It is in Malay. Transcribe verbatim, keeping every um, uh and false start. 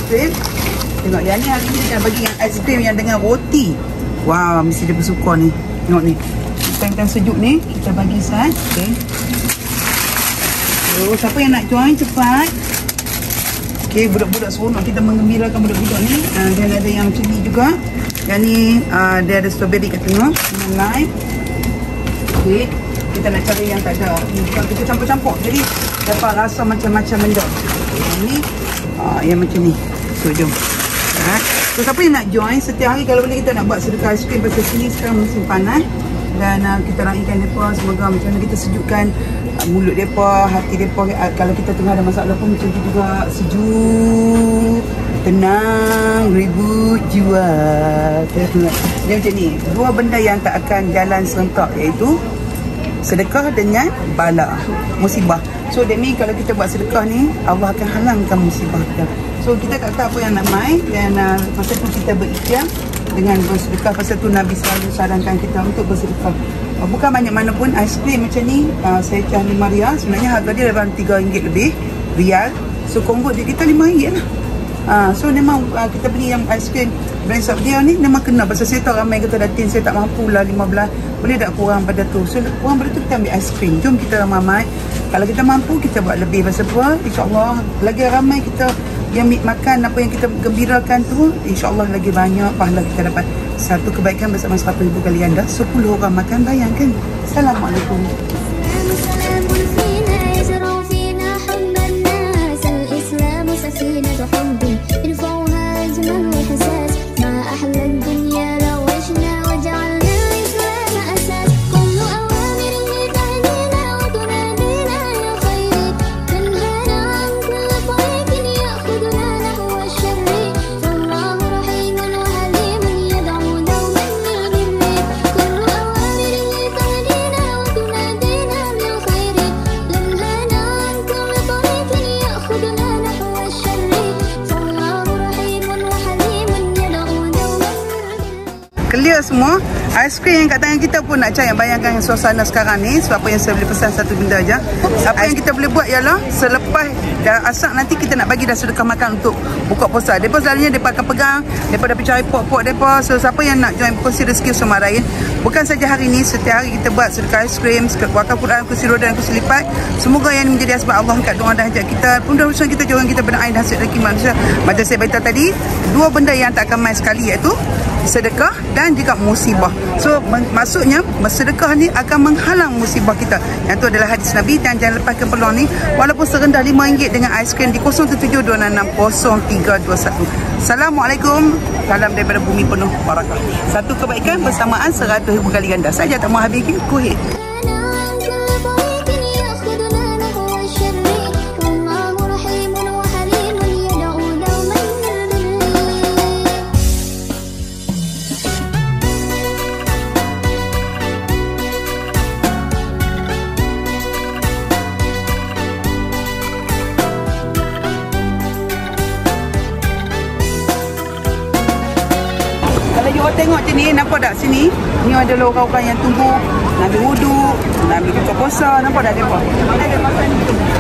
aiskrim. Tengok yang ni hari ni dia bagi yang aiskrim yang dengan roti. Wow, mesti dia bersuka ni. Tengok ni. Time-time sejuk ni kita bagi sat. Okey. So, siapa yang nak join cepat. Okey, budak-budak seronok kita menggembirakan budak-budak ni. Uh, dan ada yang macam ni juga. Yang ni uh, dia ada strawberry kat tengah dengan lime. Okey, kita nak cari yang tak ada. Ni kita campur-campur. Jadi dapat rasa macam-macam benda. Yang ni uh, yang macam ni. So jom. Alright. So siapa yang nak join setiap hari kalau boleh kita nak buat sedekah aiskrim pasal sini sekarang musim panas. Dan uh, kita raikan mereka semoga macam mana kita sejukkan uh, mulut mereka, hati mereka. Uh, kalau kita tengah ada masalah pun macam tu juga, sejuk, tenang, ribut jiwa. Dia macam ni, dua benda yang tak akan jalan serentak, iaitu sedekah dengan bala, musibah. So that means kalau kita buat sedekah ni, Allah akan halangkan musibah kita. So kita tak tahu apa yang nak main. Dan uh, pasal tu kita berikhtiar dengan bersedekah. Pasal tu Nabi selalu sarankan kita untuk bersedekah. uh, Bukan banyak mana pun aiskrim macam ni. uh, Saya cah lima rial. Sebenarnya harga dia dalam tiga ringgit lebih rial. So convert dia kita lima ringgit lah. uh, So memang uh, kita beli yang aiskrim brand Sabdia ni memang kena. Pasal saya tahu ramai kata datin saya tak mampu lah lima belas. Boleh tak kurang pada tu. So kurang pada tu kita ambil aiskrim. Jom kita ramai. Kalau kita mampu kita buat lebih. Pasal apa? InsyaAllah lagi ramai kita yang makan apa yang kita gembirakan tu, insyaAllah lagi banyak pahala kita dapat. Satu kebaikan bersama seratus ribu kali anda, sepuluh orang makan, bayangkan. Assalamualaikum. Clear semua. Aiskrim yang kat tangan kita pun nak cari. Bayangkan suasana sekarang ni. Sebab apa yang saya boleh pesan satu benda aja. Apa yang kita boleh buat ialah selepas dah asak nanti kita nak bagi dah sedekah makan untuk buka puasa. Mereka selalunya mereka akan pegang, mereka dah percaya pot-pot mereka. So siapa yang nak join kursi rezeki sama lain, bukan saja hari ni, setiap hari kita buat sedekah aiskrim, wakaf Quran, kursi roda dan kursi lipat. Semoga yang menjadi asbab Allah angkat doa dan hajat kita. Mudah-mudahan kita jangan kita berdoa dan hasil rezeki manusia. Macam saya beritahu tadi, dua benda yang tak akan main sekali, iaitu sedekah dan juga musibah. So maksudnya sedekah ni akan menghalang musibah kita. Yang tu adalah hadis Nabi. Dan jangan lepaskan peluang ni walaupun serendah lima ringgit dengan aiskrim di kosong tujuh dua enam kosong tiga dua satu. Assalamualaikum. Salam daripada bumi penuh barakah. Satu kebaikan bersamaan seratus ribu kali ganda. Saja tak mau habis lagi. Kuhit. Kalau tengok je ni, nampak tak sini? Ni ada orang-orang yang tunggu nak ambil wuduk, nak ambil buka puasa. Nampak tak mereka? Ada makan ni.